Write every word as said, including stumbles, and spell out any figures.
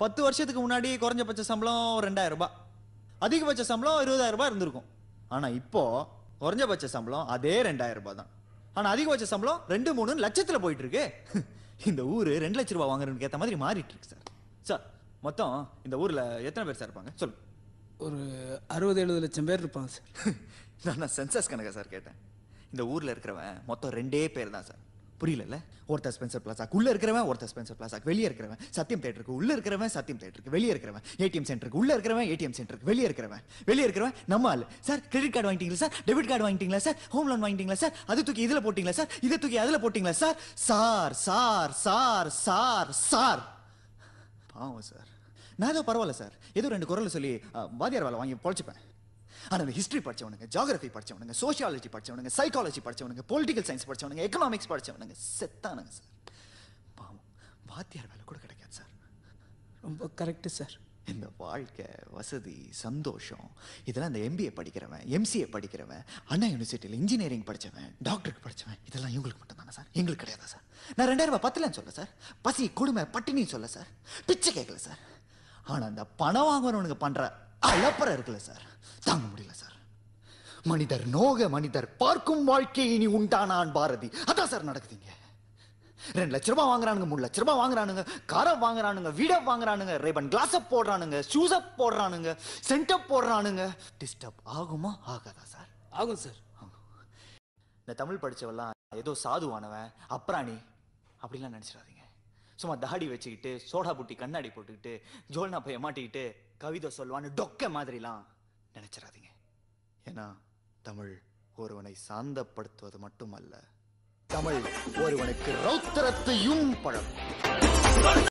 பத்து வருஷத்துக்கு முன்னாடி குறைஞ்சபட்ச சம்பளம் ரெண்டாயிரம் ரூபாய், அதிகபட்ச சம்பளம் இருபதாயிரம் ரூபாய் இருந்திருக்கும். ஆனா இப்போ குறைஞ்சபட்ச சம்பளம் அதே ரெண்டாயிரம் ரூபாய் தான். ஆனா அதிகபட்ச சம்பளம் ரெண்டு மூணு லட்சத்துல போயிட்டு இருக்கு. இந்த ஊரு ரெண்டு லட்சம் ரூபாய் வாங்குறதுக்கு ஏத்த மாதிரி மாறிட்டு இருக்கு சார். சார் மொத்தம் இந்த ஊர்ல எத்தனை பேர் சார் இருப்பாங்க சொல்லு? ஒரு அறுபது எழுபது லட்சம் பேர் இருப்பாங்க சார். நான் சென்சஸ் கணக்கா சார் கேட்டேன். இந்த ஊர்ல இருக்கிறவன் மொத்தம் ரெண்டே பேர் தான் சார். புரியல? ஒருத்தர் ஸ்பென்சர் பிளாசாக்கு உள்ள இருக்கிறவன், ஒருத்தர் ஸ்பென்சர் பிளாசாக்கு வெளியே இருக்கிறவன், சத்தியம் தியேட்டருக்கு உள்ள இருக்கிறவன், சத்தியம் தியேட்டருக்கு வெளியே இருக்கிறவன், ஏடிஎம் சென்டருக்கு உள்ள இருக்கிறவன், ஏடிஎம் சென்டருக்கு வெளியே இருக்கிறவன், வெளியே இருக்கிறவன் நம்ம ஆளு. சார் கிரெடிட் கார்டு வாங்கிட்டீங்களா சார்? டெபிட் கார்டு வாங்கிட்டீங்களா சார்? ஹோம் லோன் வாங்கிட்டீங்களா சார்? அது தூக்கி இதுல போட்டீங்களா சார்? இதை தூக்கி அதுல போட்டீங்களா sir? Sir sir sir sir sir பாவம் சார். நான் ஏதோ பரவாயில்ல சார், ஏதோ ரெண்டு குரல் சொல்லி வாதியார் வேலை வாங்கி பொழைச்சிப்பேன். ஆனா அந்த ஹிஸ்டரி படிச்சவனுங்க, ஜியோகிராஃபி படிச்சவனுங்க, சோசியாலஜி படிச்சவனுங்க, சைக்காலஜி படிச்சவனுங்க, பொலிட்டிக்கல் சயின்ஸ் படிச்சவனுங்க, எக்கனாமிக்ஸ் படிச்சவனுங்க செத்தானுங்க சார். பாவம் வாத்தியார் வேலை கூட கிடைக்காது சார். ரொம்ப கரெக்டு சார். இந்த வாழ்க்கை, வசதி, சந்தோஷம் இதெல்லாம் இந்த எம்பிஏ படிக்கிறவன், எம்சிஏ படிக்கிறவன், அண்ணா யூனிவர்சிட்டியில் இன்ஜினியரிங் படிச்சவன், டாக்டருக்கு படிச்சவன், இதெல்லாம் இவங்களுக்கு மட்டும் தானே சார்? எங்களுக்கு கிடையாதா சார்? நான் ரெண்டாயிரம் ரூபாய் பத்தலன்னு சொல்ல சார், பசி கொடுமை பட்டினின்னு சொல்ல சார், பிச்சை கேட்கல சார். ஆனா அந்த பணம் வாங்குறவனுக்கு பண்ற அலப்பறை இருக்குல்ல சார், தாங்க முடியல சார். மனிதர் நோக மனிதர் பார்க்கும் வாழ்க்கை இனி உண்டானான் பாரதி. அதான் சார் நடக்குதுங்க. ரெண்டு லட்ச ரூபாய் வாங்குறானுங்க, மூணு லட்ச ரூபாய் வாங்குறானுங்க, காரை வாங்குறானுங்க, வீட வாங்குறானுங்க, ரேபன் கிளாஸ் போடுறானுங்க, ஷூஸ் போடுறானுங்க, சென்டப் போடுறானுங்க. டிஸ்டர்ப் ஆகுமா ஆகாதா சார்? ஆகும் சார். இந்த தமிழ் படிச்சவெல்லாம் ஏதோ சாதுவானவன், அப்ராணி அப்படிலாம் நினைச்சிடாதீங்க. சும்மா தாடி வச்சுக்கிட்டு, சோடா புட்டி கண்ணாடி போட்டுக்கிட்டு, ஜோல்னா பைய மாட்டிக்கிட்டு கவிதை சொல்வான்னு டொக்க மாதிரிலாம் நினைச்சிடாதீங்க. ஏன்னா தமிழ் ஒருவனை சாந்தப்படுத்துவது மட்டுமல்ல, தமிழ் ஒருவனுக்கு ரௌத்திரத்தையும் பழம்.